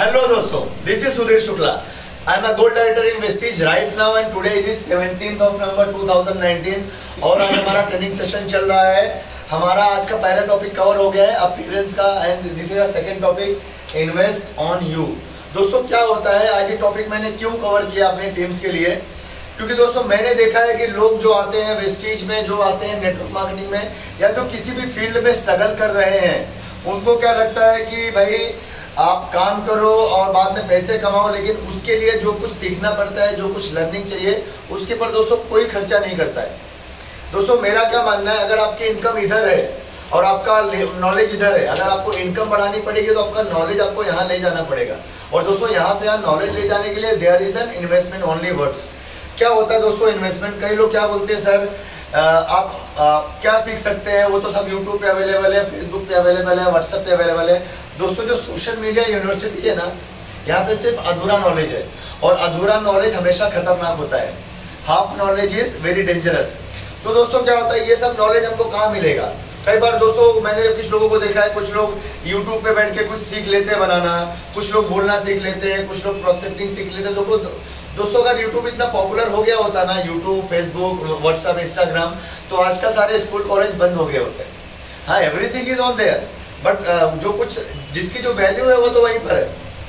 Hello दोस्तों, this is Sudhir Shukla. I am a gold director in Vestige right now and today is 17th of November 2019 और आज हमारा training session चल रहा है। हमारा आज का पहला टॉपिक कवर हो गया है अपीयरेंस का and this is the second topic invest on you. दोस्तों क्या होता है, आज ये टॉपिक मैंने क्यों कवर किया अपने टीम्स के लिए, क्योंकि दोस्तों मैंने देखा है कि लोग जो आते हैं वेस्टीज में, जो आते हैं नेटवर्क मार्केटिंग में या जो किसी भी फील्ड में स्ट्रगल कर रहे हैं, उनको क्या लगता है कि भाई आप काम करो और बाद में पैसे कमाओ, लेकिन उसके लिए जो कुछ सीखना पड़ता है, जो कुछ लर्निंग चाहिए, उसके पर दोस्तों कोई खर्चा नहीं करता है। दोस्तों मेरा क्या मानना है, अगर आपकी इनकम इधर है और आपका नॉलेज इधर है, अगर आपको इनकम बढ़ानी पड़ेगी तो आपका नॉलेज आपको यहाँ ले जाना पड़ेगा। और दोस्तों यहाँ से यहाँ नॉलेज ले जाने के लिए there is an investment only words. क्या होता है दोस्तों इन्वेस्टमेंट? कई लोग क्या बोलते हैं, सर आप क्या सीख सकते हैं, वो तो सब यूट्यूब पे अवेलेबल है, फेसबुक पे अवेलेबल है, व्हाट्सएप पे अवेलेबल है। दोस्तों जो सोशल मीडिया यूनिवर्सिटी है ना, यहाँ पे सिर्फ अधूरा नॉलेज है और अधूरा नॉलेज हमेशा खतरनाक होता है। Half knowledge is very dangerous. तो दोस्तों क्या होता है, ये सब नॉलेज हमको कहाँ मिलेगा? कई बार दोस्तों मैंने कुछ लोगों को देखा है, कुछ लोग यूट्यूब पे बैठ के कुछ सीख लेते हैं बनाना, कुछ लोग बोलना सीख लेते हैं, कुछ लोग प्रोस्पेक्टिंग सीख लेते हैं। दोस्तों अगर यूट्यूब इतना पॉपुलर हो गया होता ना, यूट्यूब, फेसबुक, व्हाट्सएप, इंस्टाग्राम, तो आज का सारे स्कूल कॉलेज बंद हो गए होते। हाँ, everything is on there, but जो कुछ जिसकी जो वैल्यू है वो तो वहीं पर है।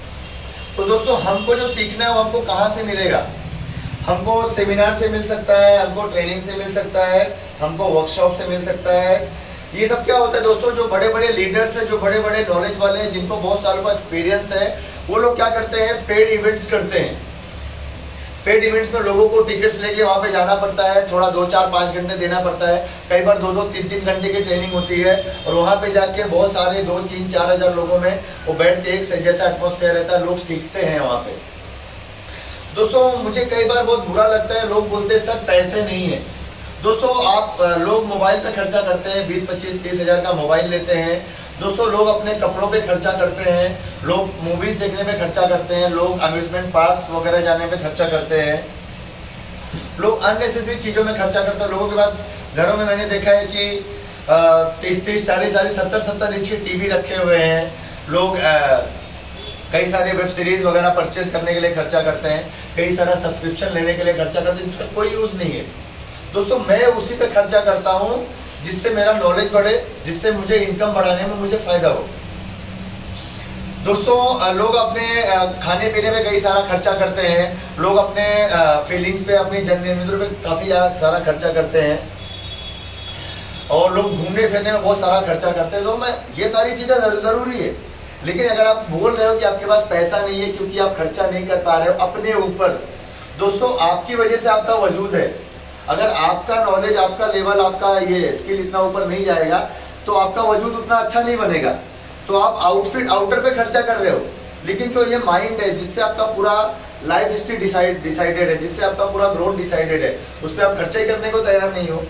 तो दोस्तों हमको जो सीखना है वो हमको कहाँ से मिलेगा? हमको सेमिनार से मिल सकता है, हमको ट्रेनिंग से मिल सकता है, हमको वर्कशॉप से मिल सकता है। ये सब क्या होता है दोस्तों, जो बड़े बड़े लीडर्स हैं, जो बड़े बड़े नॉलेज वाले हैं, जिनको बहुत सालों का एक्सपीरियंस है, वो लोग क्या करते हैं, पेड इवेंट्स करते हैं। पेड इवेंट्स में लोगों को टिकट्स लेके वहाँ पे जाना पड़ता है, थोड़ा 2, 4, 5 घंटे देना पड़ता है, कई बार 2, 3, 3 घंटे की ट्रेनिंग होती है और वहाँ पे जाके बहुत सारे 2, 3, 4 हज़ार लोगों में वो बैठ के एक से जैसा एटमॉस्फेयर रहता है, लोग सीखते हैं वहाँ पे। दोस्तों मुझे कई बार बहुत बुरा लगता है, लोग बोलते हैं सर पैसे नहीं है। दोस्तों आप लोग मोबाइल पे खर्चा करते हैं, 20, 25, 30 हज़ार का मोबाइल लेते हैं। दोस्तों लोग अपने कपड़ों पे खर्चा करते हैं, लोग मूवीज देखने पे खर्चा करते हैं, लोग अम्यूजमेंट पार्क्स वगैरह जाने पे खर्चा करते हैं, लोग अननेसेसरी चीज़ों में खर्चा करते हैं। लोगों के पास घरों में मैंने देखा है कि 30, 40, 70 इंच के टीवी रखे हुए हैं। लोग कई सारे वेब सीरीज वगैरह परचेज करने के लिए खर्चा करते हैं, कई सारा सब्सक्रिप्शन लेने के लिए खर्चा करते हैं, जिसका कोई यूज़ नहीं है। दोस्तों मैं उसी पे खर्चा करता हूँ जिससे मेरा नॉलेज बढ़े, जिससे मुझे इनकम बढ़ाने में मुझे फायदा हो। दोस्तों लोग अपने खाने पीने पे कई सारा खर्चा करते हैं, लोग अपने फीलिंग्स पे, अपनी जन्मदिन पे काफ़ी सारा खर्चा करते हैं और लोग घूमने फिरने में बहुत सारा खर्चा करते हैं। तो मैं ये सारी चीज़ें ज़रूरी है, लेकिन अगर आप बोल रहे हो कि आपके पास पैसा नहीं है क्योंकि आप खर्चा नहीं कर पा रहे हो अपने ऊपर, दोस्तों आपकी वजह से आपका वजूद है। अगर आपका नॉलेज, आपका लेवल, आपका ये स्किल इतना ऊपर नहीं जाएगा तो आपका वजूद उतना अच्छा नहीं बनेगा। तो आप आउटर पे खर्चा कर रहे हो, लेकिन जो ये माइंड है जिससे आपका पूरा लाइफ हिस्ट्री डिसाइडेड है, जिससे आपका पूरा ग्रोथ डिसाइडेड है, उस पर आप खर्चा ही करने को तैयार नहीं हो।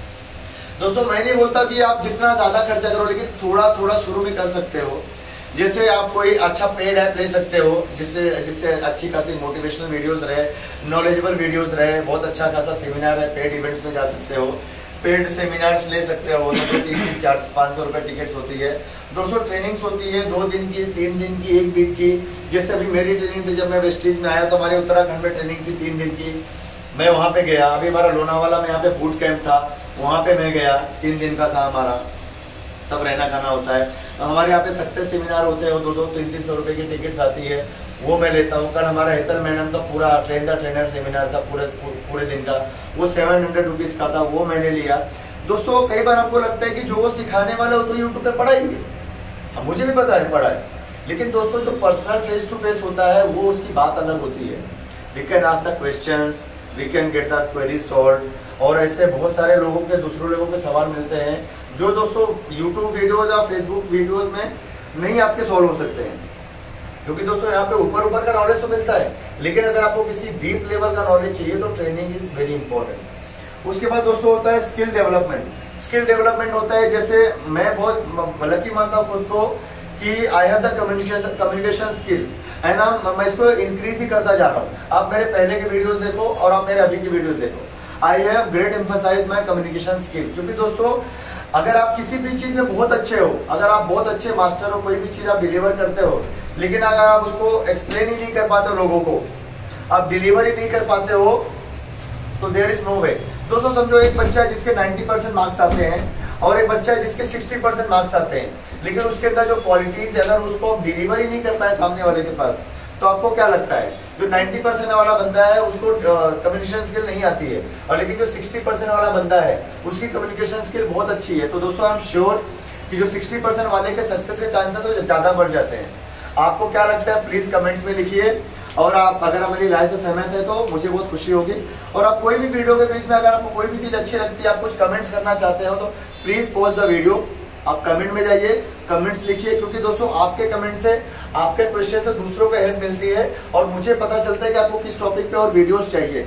दोस्तों मैं नहीं बोलता कि आप जितना ज़्यादा खर्चा करो, लेकिन थोड़ा थोड़ा शुरू में कर सकते हो। जैसे आप कोई अच्छा पेड ऐप ले सकते हो जिससे अच्छी खासी मोटिवेशनल वीडियोस रहे, नॉलेजेबल वीडियोस रहे, बहुत अच्छा खासा सेमिनार है, पेड इवेंट्स में जा सकते हो, पेड सेमिनार्स ले सकते हो। तो टिकट चार्ज 500 रुपये टिकट्स होती है। 200 ट्रेनिंग्स होती है, 2 दिन की, 3 दिन की, 1 वीक की। जैसे अभी मेरी ट्रेनिंग थी, जब मैं वेस्टीज में आया तो हमारे उत्तराखंड में ट्रेनिंग थी 3 दिन की, मैं वहाँ पे गया। अभी हमारा लोनावाला में यहाँ पे बूट कैंप था, वहाँ पे मैं गया, 3 दिन का था हमारा, सब रहना खाना होता है। हमारे यहाँ पे सक्सेस सेमिनार होते हैं, 200, 300 रुपये की टिकट्स आती है, वो मैं लेता हूँ। कल हमारा हेतल मैडम का पूरा ट्रेन द ट्रेनर सेमिनार था, पूरे दिन का, वो 700 रुपीज़ का था, वो मैंने लिया। दोस्तों कई बार आपको लगता है कि जो वो सिखाने वाला हो तो यूट्यूब पे पढ़ाएंगे, हाँ मुझे भी पता है पढ़ा है, लेकिन दोस्तों जो पर्सनल फेस टू फेस होता है वो उसकी बात अलग होती है। We can ask the questions, we can get the query solve, और ऐसे बहुत सारे लोगों के, दूसरों लोगों के सवाल मिलते हैं जो दोस्तों यूट्यूब वीडियोज़ या फेसबुक वीडियोज़ में नहीं आपके सॉल्व हो सकते हैं। क्योंकि दोस्तों यहाँ पे ऊपर का नॉलेज तो मिलता है, लेकिन अगर आपको किसी डीप लेवल का नॉलेज चाहिए तो ट्रेनिंग इज वेरी इंपॉर्टेंट। उसके बाद दोस्तों होता है स्किल डेवलपमेंट। स्किल डेवलपमेंट होता है, जैसे मैं बहुत लकी मानता हूँ खुद को कि I have the communication skill and मैं इसको इंक्रीज ही करता जा रहा हूँ। आप मेरे पहले के वीडियोस देखो और आप मेरे अभी की वीडियोस देखो, I have great emphasise my communication skill. क्योंकि दोस्तों अगर आप किसी भी चीज़ में बहुत अच्छे हो, अगर आप बहुत अच्छे मास्टर हो, कोई भी चीज़ आप डिलीवर करते हो, लेकिन अगर आप उसको एक्सप्लेन ही नहीं कर पाते हो लोगों को, आप डिलीवर ही नहीं कर पाते हो, तो देयर इज नो वे। दोस्तों समझो एक बच्चा है जिसके 90% मार्क्स आते हैं और एक बच्चा है जिसके 60% मार्क्स आते हैं, लेकिन उसके अंदर जो क्वालिटीज है अगर उसको डिलीवर ही नहीं कर पाए सामने वाले के पास, तो आपको क्या लगता है जो 90% वाला बंदा है उसको कम्युनिकेशन स्किल नहीं आती है, और लेकिन जो 60% वाला बंदा है उसकी कम्युनिकेशन स्किल बहुत अच्छी है। तो दोस्तों आई एम श्योर कि जो 60% वाले के सक्सेस के चांसेस ज़्यादा बढ़ जाते हैं। आपको क्या लगता है प्लीज़ कमेंट्स में लिखिए, और आप अगर मेरी राय से सहमत है तो मुझे बहुत खुशी होगी। और आप कोई भी वीडियो के बीच में अगर आपको कोई भी चीज़ अच्छी लगती है, आप कुछ कमेंट्स करना चाहते हो, तो प्लीज़ पॉज द वीडियो, आप कमेंट में जाइए, कमेंट्स लिखिए, क्योंकि दोस्तों आपके कमेंट से, आपके क्वेश्चन से दूसरों को हेल्प मिलती है और मुझे पता चलता है कि आपको किस टॉपिक पे और वीडियोस चाहिए।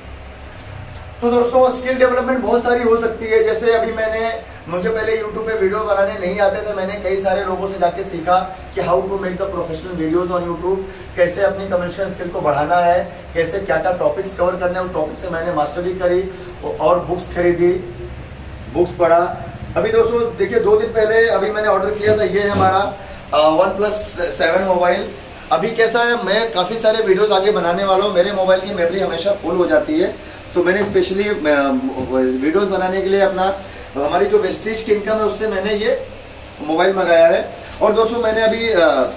तो दोस्तों स्किल डेवलपमेंट बहुत सारी हो सकती है, जैसे अभी मुझे पहले YouTube पे वीडियो बनाने नहीं आते थे, मैंने कई सारे लोगों से जाके सीखा कि how to make the professional videos on YouTube, कैसे अपनी कम्युनिकेशन स्किल को बढ़ाना है, कैसे क्या क्या टॉपिक्स कवर करने हैं, उस टॉपिक से मैंने मास्टरी करी और बुक्स खरीदी, बुक्स पढ़ा। अभी दोस्तों देखिए 2 दिन पहले अभी मैंने ऑर्डर किया था, ये है हमारा OnePlus 7 मोबाइल। अभी कैसा है, मैं काफ़ी सारे वीडियोस आगे बनाने वाला हूँ, मेरे मोबाइल की मेमोरी हमेशा फुल हो जाती है, तो मैंने स्पेशली वीडियोस बनाने के लिए अपना हमारी जो वेस्टेज की इनकम है उससे मैंने ये मोबाइल मंगाया है। और दोस्तों मैंने अभी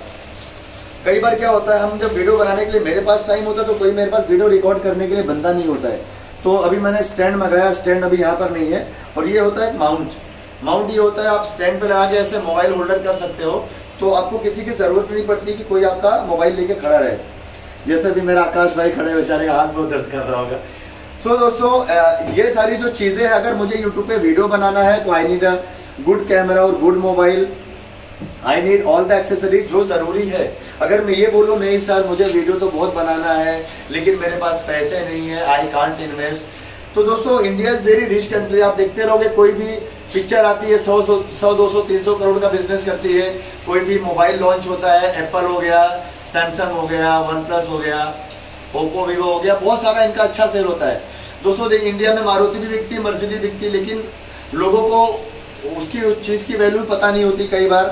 कई बार क्या होता है, हम जब वीडियो बनाने के लिए मेरे पास टाइम होता है तो कोई मेरे पास वीडियो रिकॉर्ड करने के लिए बंदा नहीं होता है, तो अभी मैंने स्टैंड मंगाया, स्टैंड अभी यहाँ पर नहीं है, और ये होता है माउंट ये होता है, आप स्टैंड पर लगा के ऐसे मोबाइल होल्डर कर सकते हो, तो आपको किसी की ज़रूरत नहीं पड़ती कि कोई आपका मोबाइल लेके खड़ा रहे। जैसे भी मेरा आकाश भाई खड़े, बेचारे का हाथ बहुत दर्द कर रहा होगा। सो दोस्तों ये सारी जो चीज़ें हैं, अगर मुझे यूट्यूब पे वीडियो बनाना है तो I need a good camera और good mobile, I need all the accessories जो ज़रूरी है। अगर मैं ये बोलूँ नहीं सर मुझे वीडियो तो बहुत बनाना है लेकिन मेरे पास पैसे नहीं है, आई कांट इन्वेस्ट, तो दोस्तों India is very rich country. आप देखते रहोगे कोई भी पिक्चर आती है 100, 200, 300 करोड़ का बिजनेस करती है, कोई भी मोबाइल लॉन्च होता है, एप्पल हो गया, सैमसंग हो गया, OnePlus हो गया, ओप्पो, वीवो हो गया, बहुत सारा इनका अच्छा सेल होता है। दोस्तों देखिए इंडिया में मारुति भी बिकती है, मर्सिडीज बिकती है, लेकिन लोगों को उसकी उस चीज़ की वैल्यू पता नहीं होती कई बार।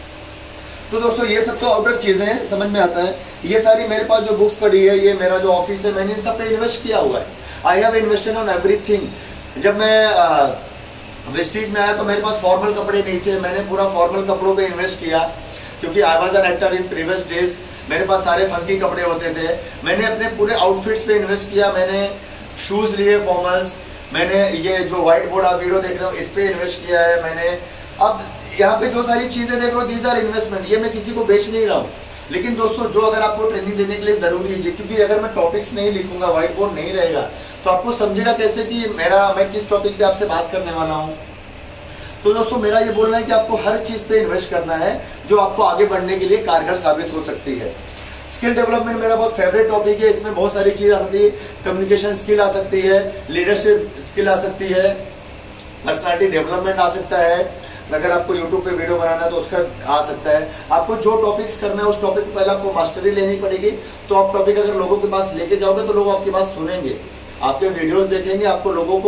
तो दोस्तों ये सब तो आउटर चीज़ें हैं, समझ में आता है। ये सारी मेरे पास जो बुक्स पड़ी है, ये मेरा जो ऑफिस है, मैंने इन सब पे इन्वेस्ट किया हुआ है। I have invested on everything. जब मैं वेस्टीज में आया तो मेरे पास फॉर्मल कपड़े नहीं थे, मैंने पूरा फॉर्मल कपड़ों पे इन्वेस्ट किया, क्योंकि I was an actor in previous days, मेरे पास सारे फंकी कपड़े होते थे। मैंने अपने पूरे आउटफिट्स पे इन्वेस्ट किया, मैंने शूज़ लिए फॉर्मल्स, मैंने ये जो व्हाइट बोर्ड आप वीडियो देख रहे हो इस पे इन्वेस्ट किया है मैंने। अब यहाँ पे जो सारी चीज़ें देख रहे हो दीज आर इन्वेस्टमेंट, ये मैं किसी को बेच नहीं रहा हूँ, लेकिन दोस्तों जो अगर आपको ट्रेनिंग देने के लिए ज़रूरी है, क्योंकि अगर मैं टॉपिक्स नहीं लिखूंगा, व्हाइट बोर्ड नहीं रहेगा, तो आपको समझेगा कैसे कि मैं किस टॉपिक पे आपसे बात करने वाला हूँ। तो दोस्तों मेरा ये बोलना है कि आपको हर चीज़ पे इन्वेस्ट करना है जो आपको आगे बढ़ने के लिए कारगर साबित हो सकती है। स्किल डेवलपमेंट मेरा बहुत फेवरेट टॉपिक है, इसमें बहुत सारी चीज़ आ सकती है, कम्युनिकेशन स्किल आ सकती है, लीडरशिप स्किल आ सकती है, पर्सनालिटी डेवलपमेंट आ सकता है, अगर आपको यूट्यूब पे वीडियो बनाना है तो उसका आ सकता है। आपको जो टॉपिक्स करना है उस टॉपिक पर पहले आपको मास्टरी लेनी पड़ेगी, तो आप टॉपिक अगर लोगों के पास लेके जाओगे तो लोग आपकी बात सुनेंगे, आपके वीडियोस देखेंगे, आपको लोगों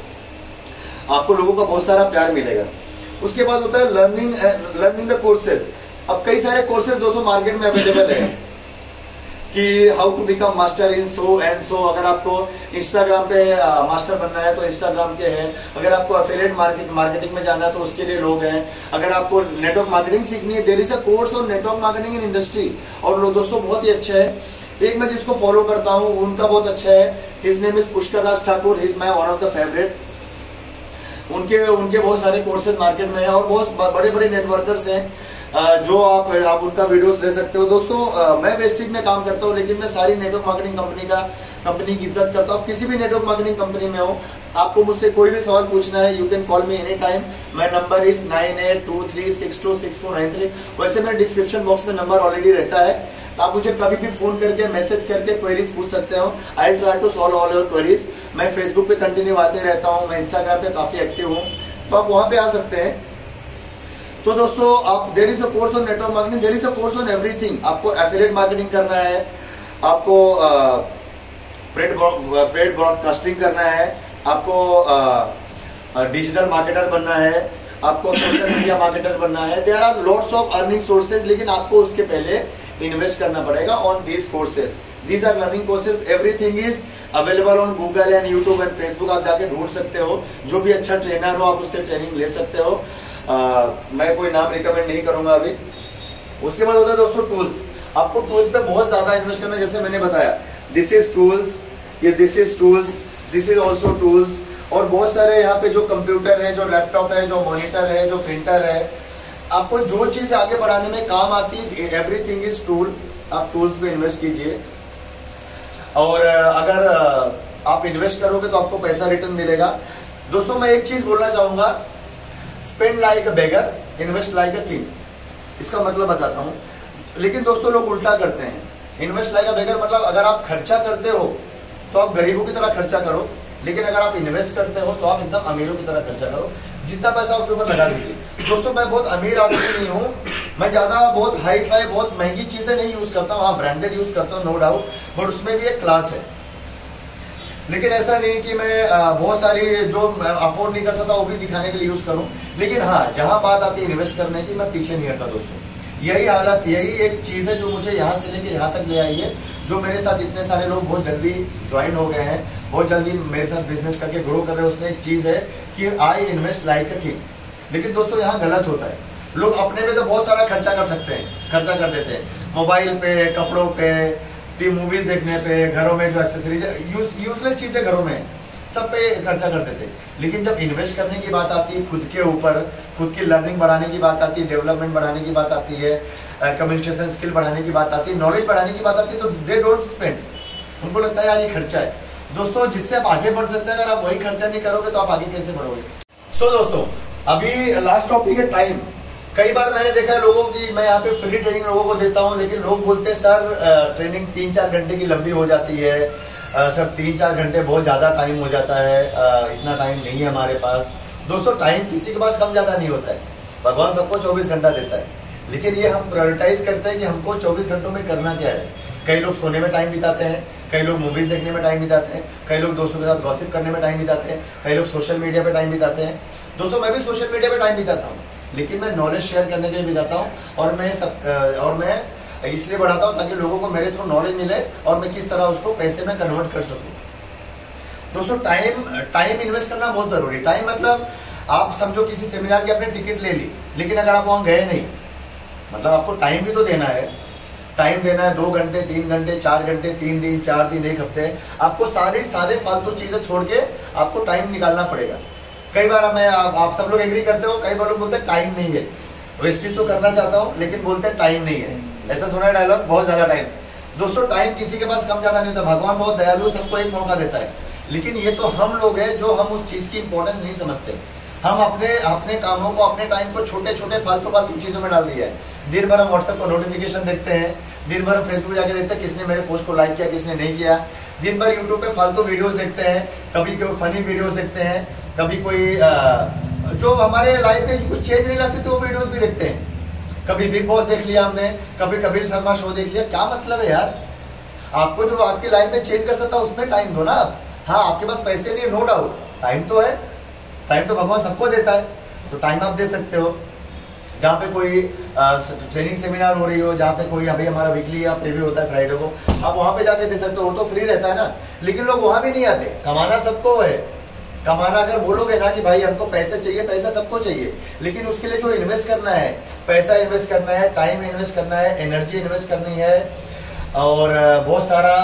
का बहुत सारा प्यार मिलेगा। उसके बाद होता है लर्निंग द कोर्सेज। अब कई सारे कोर्सेज दोस्तों मार्केट में अवेलेबल है कि how to become master in so and so. अगर आपको इंस्टाग्राम पे मास्टर बनना है तो इंस्टाग्राम के हैं, अगर आपको एफिलिएट मार्केटिंग में जाना है तो उसके लिए लोग हैं, अगर आपको नेटवर्क मार्केटिंग सीखनी है there is a course on network marketing in industry, और लोग दोस्तों बहुत ही अच्छा है। एक मैं जिसको फॉलो करता हूँ उनका बहुत अच्छा है, his name is Pushkar Raj Thakur, he is my one of the favourite. उनके बहुत सारे कोर्सेज मार्केट में हैं और बहुत बड़े बड़े नेटवर्कर्स हैं जो आप उनका वीडियोस ले सकते हो। दोस्तों मैं वेस्टिज में काम करता हूँ, लेकिन मैं सारी नेटवर्क मार्केटिंग कंपनी की इज्जत करता हूँ। किसी भी नेटवर्क मार्केटिंग कंपनी में हो, आपको मुझसे कोई भी सवाल पूछना है, you can call me any time. My number is 9823626493। वैसे मेरे डिस्क्रिप्शन बॉक्स में नंबर ऑलरेडी रहता है, आप मुझे कभी भी फोन करके मैसेज करके क्वेरीज पूछ सकते हो। I will try to solve all your queries. मैं फेसबुक पे कंटिन्यू आते रहता हूँ, मैं इंस्टाग्राम पे काफ़ी एक्टिव हूँ, तो आप वहाँ पे आ सकते हैं। तो दोस्तों आप there is a course on network marketing, there is a course on everything. आपको एफिलिएट मार्केटिंग करना है, आपको पेड ब्रॉडकास्टिंग करना है, आपको डिजिटल मार्केटर बनना है, आपको सोशल मीडिया मार्केटर बनना है। There are lots of earning sources, लेकिन आपको उसके पहले इन्वेस्ट करना पड़ेगा on these courses. These are learning courses, everything is available on Google and YouTube and Facebook. आप जाके ढूंढ सकते हो, जो भी अच्छा ट्रेनर हो आप उससे ट्रेनिंग ले सकते हो। मैं कोई नाम रिकमेंड नहीं करूंगा अभी। उसके बाद होता है दोस्तों टूल्स। आपको टूल्स पे बहुत ज्यादा इन्वेस्ट करना है, जैसे मैंने बताया दिस इज टूल्स, ये this is tools, this is also tools, और बहुत सारे यहाँ पे जो कंप्यूटर है, जो लैपटॉप है, जो मॉनिटर है, जो प्रिंटर है, आपको जो चीज आगे बढ़ाने में काम आती है, एवरीथिंग इज टूल। आप टूल्स पे इन्वेस्ट कीजिए, और अगर आप इन्वेस्ट करोगे तो आपको पैसा रिटर्न मिलेगा। दोस्तों मैं एक चीज बोलना चाहूंगा, spend like a beggar, invest like a king. इसका मतलब बताता हूं, लेकिन दोस्तों लोग उल्टा करते हैं। इन्वेस्ट लाइक अ बेगर मतलब अगर आप खर्चा करते हो तो आप गरीबों की तरह खर्चा करो, लेकिन अगर आप इन्वेस्ट करते हो तो आप एकदम अमीरों की तरह खर्चा करो। जितना पैसा आपके ऊपर लगा दीजिए। दोस्तों मैं बहुत अमीर आदमी नहीं हूँ, मैं ज्यादा बहुत हाई फाई बहुत महंगी चीजें नहीं यूज करता हूँ। हाँ ब्रांडेड यूज करता हूँ नो डाउट, बट उसमें भी एक क्लास है। लेकिन ऐसा नहीं कि मैं बहुत सारी जो अफोर्ड नहीं कर सकता वो भी दिखाने के लिए यूज करूं। लेकिन हाँ जहां बात आती है इन्वेस्ट करने की, मैं पीछे नहीं हटता दोस्तों। यही हालत, यही एक चीज है जो मुझे यहाँ से लेके यहाँ तक ले आई है, जो मेरे साथ इतने सारे लोग बहुत जल्दी ज्वाइन हो गए हैं, बहुत जल्दी मेरे साथ बिजनेस करके ग्रो कर रहे हैं। उसमें एक चीज है कि I invest like a king. लेकिन दोस्तों यहाँ गलत होता है, लोग अपने पे तो बहुत सारा खर्चा कर सकते हैं, खर्चा कर देते हैं मोबाइल पे, कपड़ों पे, मूवीज देखने पे, घरों में जो एक्सेसरीज यूजलेस चीजें घरों में सब पे खर्चा करते थे। लेकिन जब इन्वेस्ट करने की बात आती है खुद के ऊपर, खुद की लर्निंग बढ़ाने की बात आती है, डेवलपमेंट बढ़ाने की बात आती है, कम्युनिकेशन स्किल बढ़ाने की बात आती है, नॉलेज बढ़ाने की बात आती है, तो दे डोंट स्पेंड। उनको लगता है यार ये खर्चा है। दोस्तों जिससे आप आगे बढ़ सकते हैं, अगर आप वही खर्चा नहीं करोगे तो आप आगे कैसे बढ़ोगे। सो दोस्तों अभी लास्ट टॉपिक है टाइम। कई बार मैंने देखा है लोगों की, मैं यहाँ पे फ्री ट्रेनिंग लोगों को देता हूँ, लेकिन लोग बोलते हैं सर ट्रेनिंग 3-4 घंटे की लंबी हो जाती है, सर 3-4 घंटे बहुत ज़्यादा टाइम हो जाता है, इतना टाइम नहीं है हमारे पास। दोस्तों टाइम किसी के पास कम ज़्यादा नहीं होता है, भगवान सबको 24 घंटा देता है। लेकिन ये हम प्रायोरिटाइज करते हैं कि हमको 24 घंटों में करना क्या है। कई लोग सोने में टाइम बिताते हैं, कई लोग मूवीज देखने में टाइम बिताते हैं, कई लोग दोस्तों के साथ गॉसिप करने में टाइम बिताते हैं, कई लोग सोशल मीडिया पे टाइम बिताते हैं। दोस्तों मैं भी सोशल मीडिया पे टाइम बिताता हूँ, लेकिन मैं नॉलेज शेयर करने के लिए बिताता हूँ, और मैं इसलिए बढ़ाता हूँ ताकि लोगों को मेरे थ्रू नॉलेज मिले और मैं किस तरह उसको पैसे में कन्वर्ट कर सकूँ। दोस्तों टाइम इन्वेस्ट करना बहुत जरूरी। टाइम मतलब आप समझो किसी सेमिनार की आपने टिकट ले ली, लेकिन अगर आप वहाँ गए नहीं, मतलब आपको टाइम भी तो देना है। टाइम देना है 2 घंटे, 3 घंटे, 4 घंटे, 3 दिन, 4 दिन, 1 हफ्ते। आपको सारे फालतू चीजें छोड़ के आपको टाइम निकालना पड़ेगा। कई बार आप सब लोग एग्री करते हो, कई बार लोग बोलते हैं टाइम नहीं है, वेस्टेज तो करना चाहता हूँ लेकिन बोलते हैं टाइम नहीं है। ऐसा सुना है डायलॉग, बहुत ज्यादा टाइम। दोस्तों टाइम किसी के पास कम ज्यादा नहीं होता, भगवान बहुत दयालु, सबको एक मौका देता है। लेकिन ये तो हम लोग हैं जो हम उस चीज की इंपॉर्टेंस नहीं समझते। हम अपने कामों को, अपने टाइम को छोटे छोटे फालतू चीजों में डाल दिया है। दिन भर हम व्हाट्सएप पर नोटिफिकेशन देखते हैं, दिन भर हम फेसबुक जाके देखते हैं किसने मेरे पोस्ट को लाइक किया, किसने नहीं किया। दिन भर यूट्यूब पे फालतू वीडियोस देखते हैं, कभी कोई फनी वीडियोस देखते हैं, कभी कोई जो हमारे लाइफ में कुछ चेंज नहीं लाते तो वो वीडियोस भी देखते हैं। कभी बिग बॉस देख लिया हमने, कभी कबीर शर्मा शो देख लिया। क्या मतलब है यार, आपको जो आपकी लाइफ में चेंज कर सकता है उसमें टाइम दो ना आप। हाँ आपके पास पैसे नहीं, नो डाउट, टाइम तो है, टाइम तो भगवान सबको देता है, तो टाइम आप दे सकते हो। जहाँ पे कोई ट्रेनिंग सेमिनार हो रही हो, जहाँ पे कोई अभी हमारा वीकली या प्रीव्यू होता है फ्राइडे को, आप वहाँ पे जाके दे सकते हो, वो तो फ्री रहता है ना। लेकिन लोग वहाँ भी नहीं आते। कमाना सबको है, कमाना अगर बोलोगे ना कि भाई हमको पैसे चाहिए, पैसा सबको चाहिए, लेकिन उसके लिए जो इन्वेस्ट करना है, पैसा इन्वेस्ट करना है, टाइम इन्वेस्ट करना है, एनर्जी इन्वेस्ट करनी है, और बहुत सारा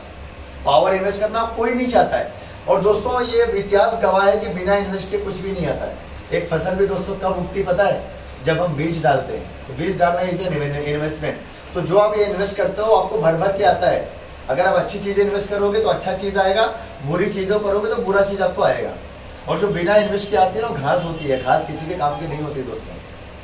पावर इन्वेस्ट करना कोई नहीं चाहता है। और दोस्तों ये इतिहास गवाह है कि बिना इन्वेस्ट के कुछ भी नहीं आता है। एक फसल भी दोस्तों कब उगती पता है? जब हम बीज डालते हैं। तो बीज डालना इज एन इन्वेस्टमेंट। तो जो आप ये इन्वेस्ट करते हो आपको भर भर के आता है। अगर आप अच्छी चीजें इन्वेस्ट करोगे तो अच्छा चीज आएगा, बुरी चीजों करोगे तो बुरा चीज आपको आएगा। और जो बिना इन्वेस्ट के आती है ना घास होती है, घास किसी के काम की नहीं होती दोस्तों।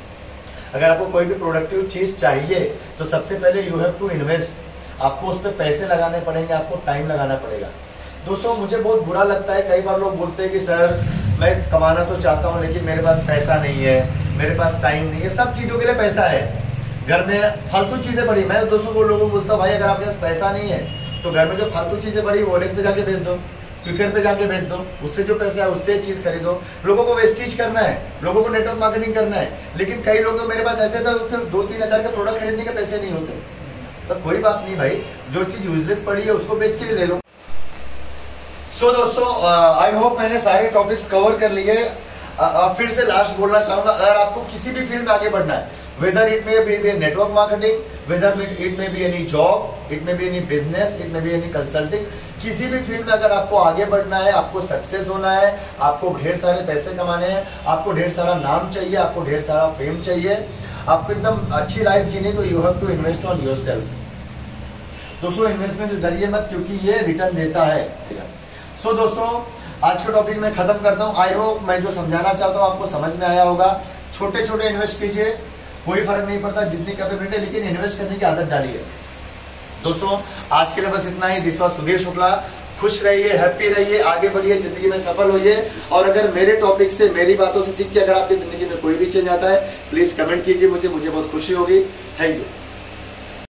अगर आपको कोई भी प्रोडक्टिव चीज चाहिए तो सबसे पहले यू हैव टू इन्वेस्ट। आपको उस पर पैसे लगाने पड़ेंगे, आपको टाइम लगाना पड़ेगा। दोस्तों मुझे बहुत बुरा लगता है, कई बार लोग बोलते हैं कि सर मैं कमाना तो चाहता हूँ लेकिन मेरे पास पैसा नहीं है, मेरे पास टाइम नहीं है। सब चीज़ों के लिए पैसा है, घर में फालतू चीज़ें पड़ी। मैं दोस्तों को लोगों को बोलता हूँ भाई अगर आपके पास पैसा नहीं है तो घर में जो फालतू चीज़ें पड़ी ओलेक्स पे जाके बेच दो, क्विकर पे जाके बेच दो, उससे जो पैसा है उससे चीज़ खरीदो। लोगों को वेस्टेज करना है, लोगों को नेटवर्क मार्केटिंग करना है। लेकिन कई लोग तो मेरे पास ऐसे तो 2-3 हज़ार के प्रोडक्ट खरीदने के पैसे नहीं होते। तो कोई बात नहीं भाई, जो चीज यूजलेस पड़ी है उसको बेच के भी ले लो। सो दोस्तों, आई होप मैंने सारे टॉपिक्स कवर कर लिए। फिर से लास्ट बोलना चाहूंगा, अगर आपको किसी भी फील्ड में आगे बढ़ना है, whether it may be network marketing, whether it may be any job, it may be any business, it may be any consulting, किसी भी फील्ड में अगर आपको आगे बढ़ना है, आपको सक्सेस होना है, आपको ढेर सारे पैसे कमाने हैं, आपको ढेर सारा नाम चाहिए, आपको ढेर सारा फेम चाहिए, आपको एकदम अच्छी लाइफ जीनी, तो you have to invest on yourself. दोस्तों, इन्वेस्टमेंट डरिए मत, क्योंकि ये रिटर्न देता है। सो दोस्तों, आज का टॉपिक मैं खत्म करता हूँ। आई होप मैं जो समझाना चाहता हूँ आपको समझ में आया होगा। छोटे छोटे इन्वेस्ट कीजिए, कोई फर्क नहीं पड़ता जितनी कैपेबिलिटी, लेकिन इन्वेस्ट करने की आदत डालिए। दोस्तों, आज के लिए बस इतना ही। This was Sudhir Shukla. खुश रहिए, हैप्पी रहिए, आगे बढ़िए, जिंदगी में सफल होइए। और अगर मेरे टॉपिक से, मेरी बातों से सीख के अगर आपकी जिंदगी में कोई भी चेंज आता है, प्लीज कमेंट कीजिए मुझे बहुत खुशी होगी। Thank you.